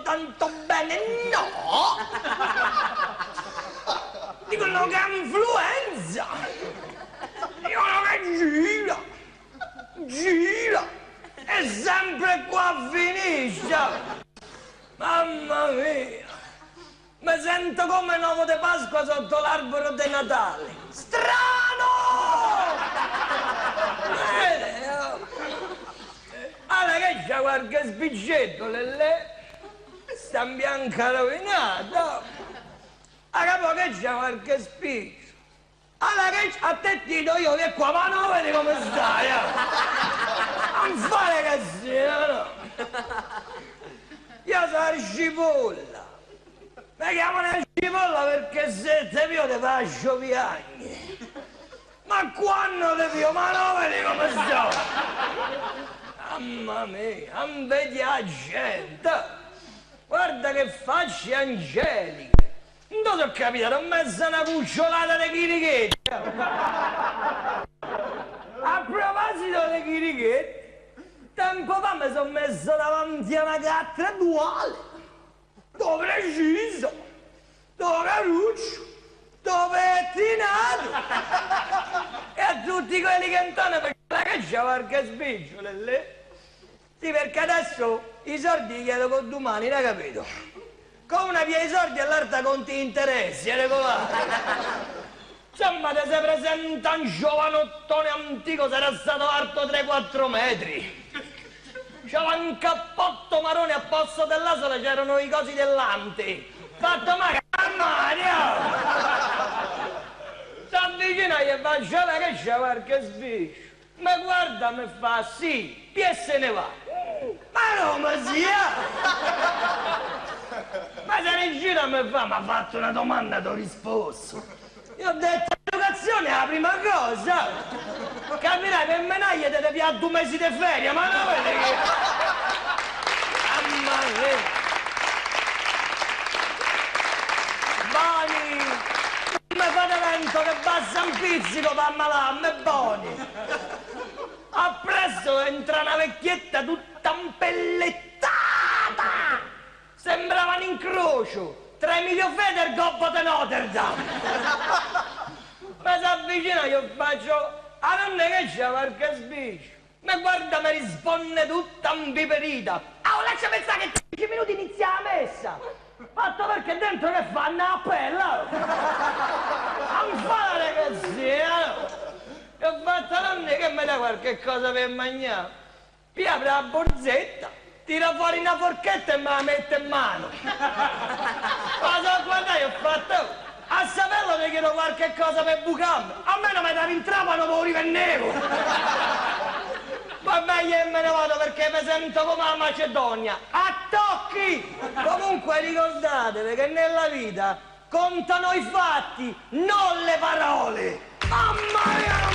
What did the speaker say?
tanto bene, no! Dicono che è influenza! Dicono che gira! E sempre qua finisce! Mamma mia! Mi sento come un uovo di Pasqua sotto l'albero di Natale! Strano! Allora che c'è qualche spiccietto, lelle? Sta in bianca rovinata! A capo che c'è qualche spiccio? Allora che c'è? A te ti do io che qua, ma non vedi come stai, non fare casino, no? Io sono scipolla. Mi chiamano scipolla perché se te pio te faccio piangere. Ma quando te pio, ma non vedi come sto? Mamma mia, non vedi la gente. Guarda che facce angeliche. Non ti ho capito, ho messo una cucciolata di chirichetti. A proposito di chirichetti, tempo fa mi sono messo davanti a una cattedrale, dove preciso, dove caruccio, dove è tinato. E a tutti quelli che entrano perché la c'è qualche spicciolo lì. Sì, perché adesso i soldi li chiedo con domani, hai capito? Con una via i soldi e l'altra conti interessi, regolare. Insomma, te si presenta un giovanottone antico, sarà stato alto 3-4 metri. C'era un cappotto marrone a posto dell'asola, c'erano i cosi dell'ante. Fatto Mario! Si avvicina e faccio che c'è qualche spiccio. Ma guarda, mi fa sì, e se ne va. Ma come sia? Ma se ne gira mi fa, mi ha fatto una domanda, ti ho risposto. Io ho detto, educazione è la prima cosa. Capirai, per menaglia te devi a 2 mesi di ferie, ma non vedi che... Mamma mia. Boni, mi fate vento che basta un pizzico per ammalarmi, buoni. Appresso entra una vecchietta tutta impellettata. Sembrava un incrocio tra Emilio Fede e il Gobbo di Notre Dame. Ma si avvicina io faccio, a non è che c'è qualche spiccio. Ma guarda, mi risponde tutta impiperita. Oh, lascia pensare che 10 minuti inizia la messa. Fatto perché dentro che fanno a pelle. Non fare così, E ho fatto non è che mi dà qualche cosa per mangiare. Mi apre la borsetta, tira fuori una forchetta e me la mette in mano. Ma so guardare, ho fatto, a saperlo mi chiedo qualche cosa per bucarmi. Almeno mi davi in trapano per rivennevo. Va meglio che me ne vado perché mi sento come la Macedonia. A tocchi! Comunque ricordatevi che nella vita contano i fatti, non le parole. Mamma mia!